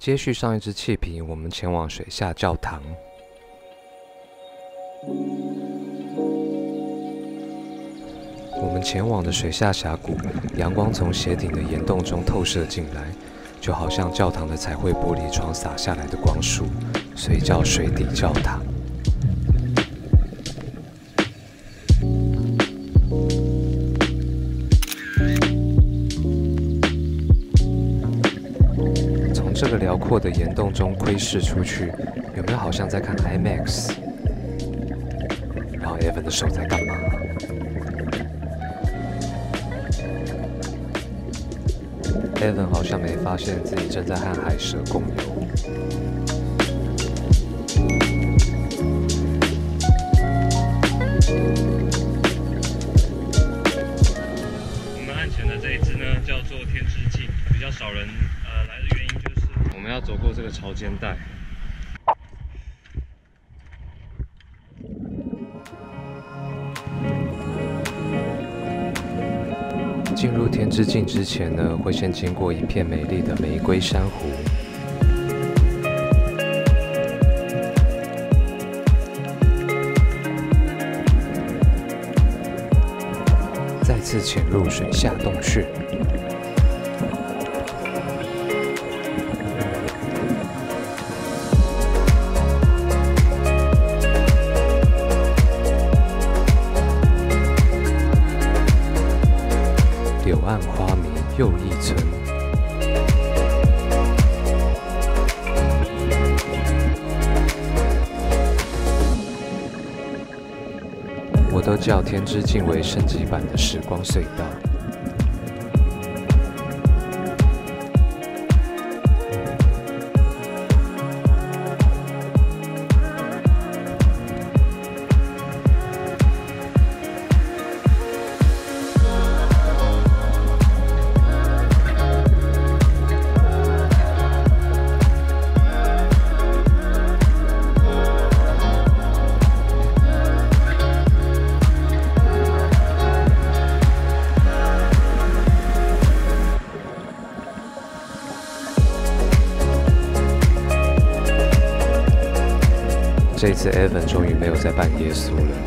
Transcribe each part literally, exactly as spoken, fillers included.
接续上一支气瓶，我们前往水下教堂。我们前往的水下峡谷，阳光从斜顶的岩洞中透射进来，就好像教堂的彩绘玻璃窗洒下来的光束，所以叫水底教堂。从这个辽阔的岩洞中窥视出去，有没有好像在看 IMAX？ 然后 Evan 的手在干嘛？Evan 好像没发现自己正在和海蛇共游。 我们岸前的这一支呢，叫做天之镜，比较少人呃来的原因就是我们要走过这个潮间带。 进入天之镜之前呢，会先经过一片美丽的玫瑰珊瑚。再次潜入水下洞穴。柳暗花明又一村。我都叫天之镜为升级版的时光隧道。这次 Evan 终于没有再扮耶稣了。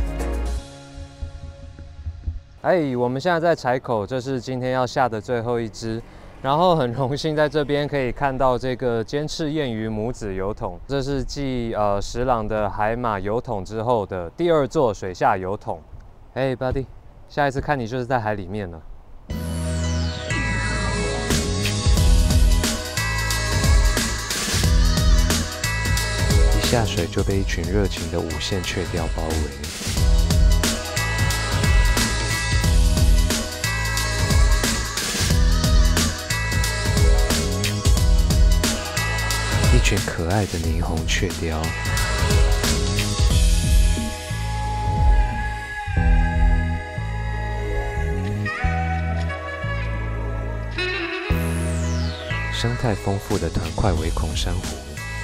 哎，我们现在在柴口，这是今天要下的最后一支。然后很荣幸在这边可以看到这个尖翅燕鱼母子油桶，这是继呃石朗的海马油桶之后的第二座水下油桶。哎 ，Buddy， 下一次看你就是在海里面了。下水就被一群热情的无线雀鲷包围，一群可爱的霓虹雀鲷。生态丰富的团块微孔珊瑚。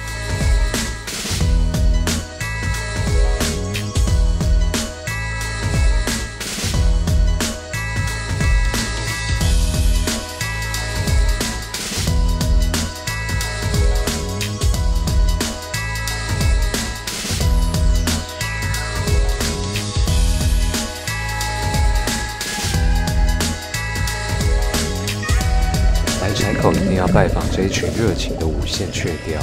来柴口一定要拜访这一群热情的无线雀鲷。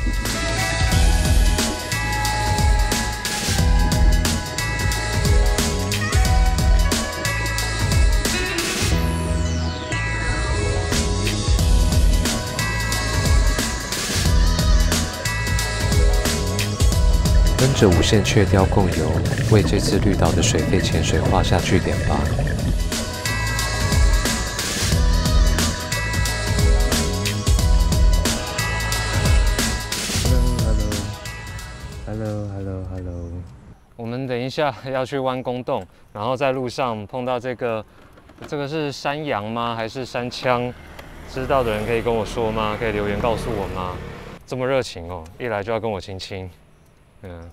跟着无线雀鲷共游，为这次绿岛的水肺潜水画下句点吧。Hello, hello, hello。我们等一下要去弯弓洞，然后在路上碰到这个，这个是山羊吗？还是山羌？知道的人可以跟我说吗？可以留言告诉我吗？这么热情哦，一来就要跟我亲亲。嗯。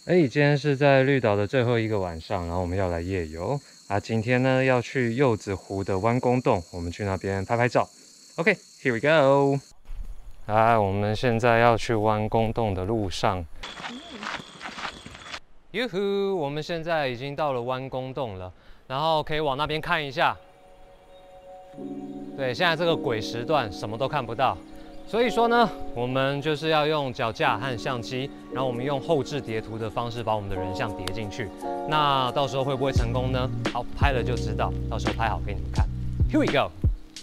哎，今天是在绿岛的最后一个晚上，然后我们要来夜游啊。今天呢要去柚子湖的弯弓洞，我们去那边拍拍照。OK，here we go。啊，我们现在要去弯弓洞的路上。哟呼，我们现在已经到了弯弓洞了，然后可以往那边看一下。对，现在这个鬼时段什么都看不到。 所以说呢，我们就是要用脚架和相机，然后我们用后置叠图的方式把我们的人像叠进去。那到时候会不会成功呢？好，拍了就知道，到时候拍好给你们看。Here we go。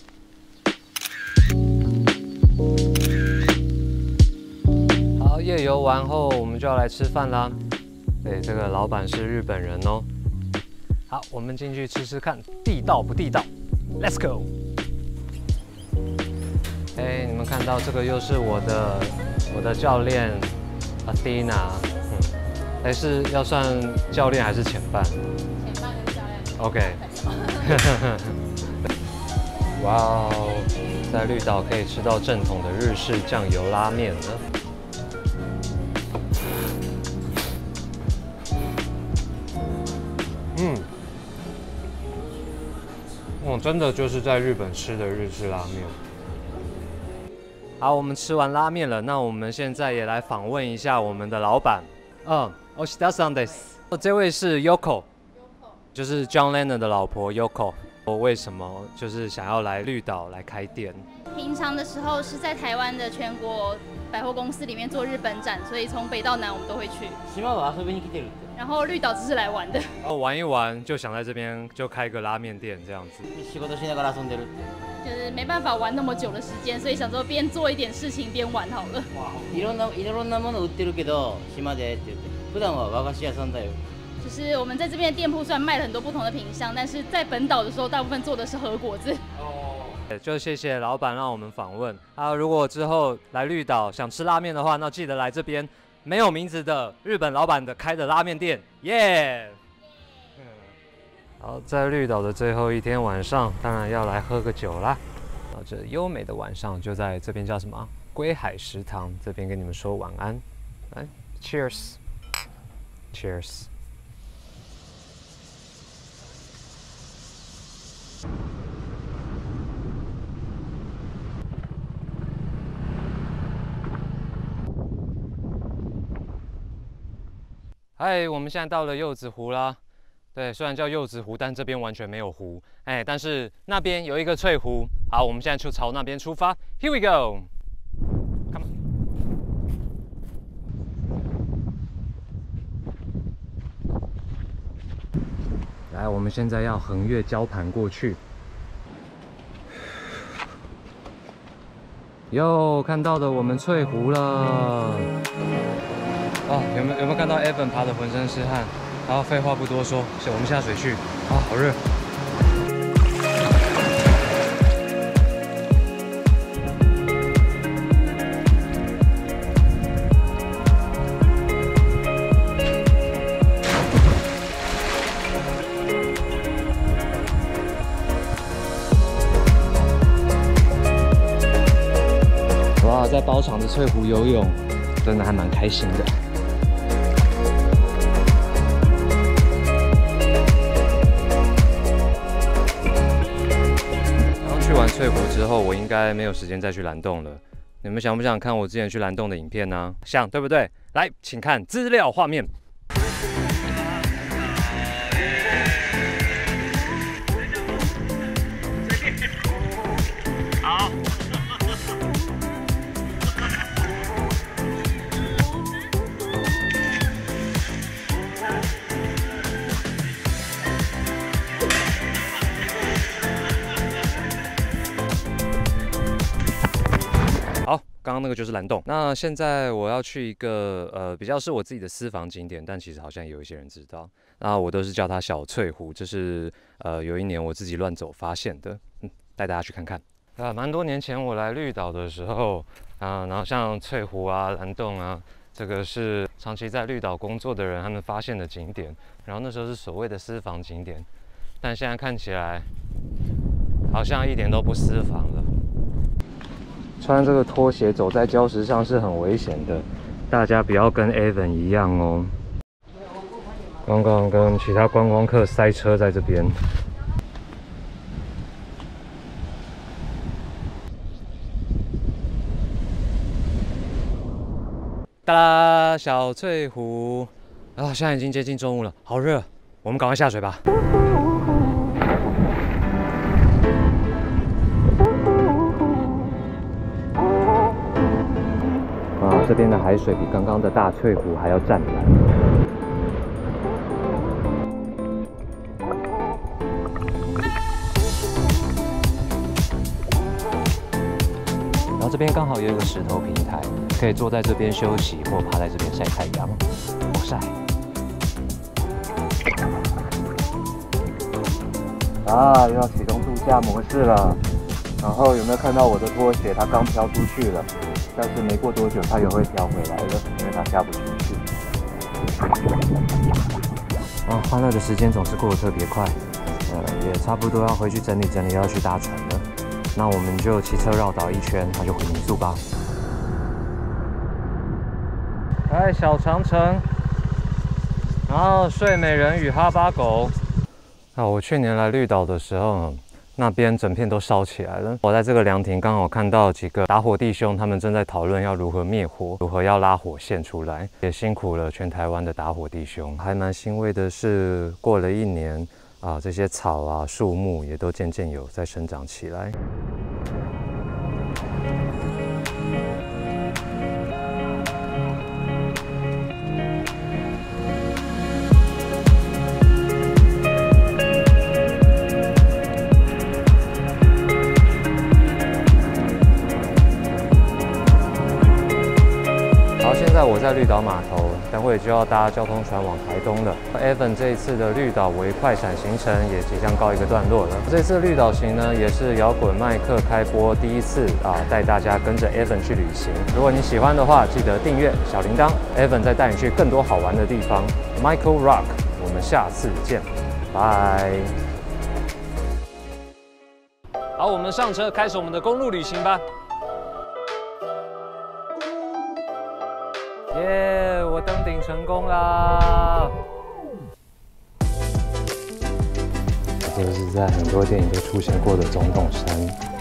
好，夜游完后我们就要来吃饭啦。对，这个老板是日本人哦。好，我们进去吃吃看，地道不地道 ？Let's go。 哎，你们看到这个又是我的我的教练 Athena， 嗯，哎是要算教练还是前伴？ 前伴跟教练。 OK。哇哦，在绿岛可以吃到正统的日式酱油拉面了。嗯，哦，真的就是在日本吃的日式拉面。 好，我们吃完拉面了，那我们现在也来访问一下我们的老板。嗯，おしださんです。这位是 Yoko， 就是 John Lennon 的老婆 Yoko。我为什么就是想要来绿岛来开店？ 平常的时候是在台湾的全国百货公司里面做日本展，所以从北到南我们都会去。 島は遊びに来てるって。 然后绿岛只是来玩的。 然后玩一玩，就想在这边就开个拉面店这样子。 仕事しながら遊んでる。 就是没办法玩那么久的时间，所以想说边做一点事情边玩好了。 いろんないろんなもの売ってるけど島でって言って。普段は和菓子屋さんだよ。 就是我们在这边的店铺虽然卖了很多不同的品相，但是在本岛的时候，大部分做的是和果子。 哦，就谢谢老板让我们访问啊。如果之后来绿岛想吃拉面的话，那记得来这边没有名字的日本老板的开的拉面店，耶、yeah!。 好，在绿岛的最后一天晚上，当然要来喝个酒啦。啊，这优美的晚上就在这边叫什么？龟海食堂这边跟你们说晚安。来 ，Cheers，Cheers。嗨，我们现在到了柚子湖啦。 对，虽然叫柚子湖，但这边完全没有湖。哎，但是那边有一个翠湖。好，我们现在就朝那边出发。Here we go. Come on. 来，我们现在要横越礁盘过去。哟，看到的我们翠湖了。哦，有没有有没有看到 Evan 爬得浑身是汗？ 然后废话不多说，我们下水去啊，好热！哇，在包场的翠湖游泳，真的还蛮开心的。 去完翠湖之后，我应该没有时间再去蓝洞了。你们想不想看我之前去蓝洞的影片呢？想，对不对？来，请看资料画面。好。好，刚刚那个就是蓝洞。那现在我要去一个呃比较是我自己的私房景点，但其实好像有一些人知道。那我都是叫它小翠湖，这是呃有一年我自己乱走发现的，嗯，带大家去看看。啊，蛮多年前我来绿岛的时候啊，然后像翠湖啊、蓝洞啊，这个是长期在绿岛工作的人他们发现的景点，然后那时候是所谓的私房景点，但现在看起来好像一点都不私房了。 穿这个拖鞋走在礁石上是很危险的，大家不要跟 Evan 一样哦。 刚刚跟其他观光客塞车在这边。哒啦，小翠湖啊，现在已经接近中午了，好热，我们赶快下水吧。啊，这边的海水比刚刚的大翠湖还要湛蓝。然后这边刚好也有个石头平台，可以坐在这边休息，或趴在这边晒太阳。好晒！啊，又要启动度假模式了。然后有没有看到我的拖鞋？它刚飘出去了。但是没过多久，它又会飘回来了，因为它下不出去。啊，欢乐的时间总是过得特别快，呃，也差不多要回去整理整理，要去搭船了。那我们就骑车绕岛一圈，那就回民宿吧。来小长城，然后睡美人与哈巴狗。啊，我去年来绿岛的时候，那边整片都烧起来了。我在这个凉亭刚好看到几个打火弟兄，他们正在讨论要如何灭火，如何要拉火线出来。也辛苦了全台湾的打火弟兄。还蛮欣慰的是，过了一年啊，这些草啊、树木也都渐渐有在生长起来。我在绿岛码头，等会就要搭交通船往台东了。Evan 这一次的绿岛微快闪行程也即将告一个段落了。这次绿岛行呢，也是摇滚麦克开播第一次啊，带大家跟着 Evan 去旅行。如果你喜欢的话，记得订阅小铃铛 ，Evan 再带你去更多好玩的地方。Michael Rock， 我们下次见，拜。好，我们上车，开始我们的公路旅行吧。耶！ Yeah, 我登顶成功啦！这个是在很多电影都出现过的总统山。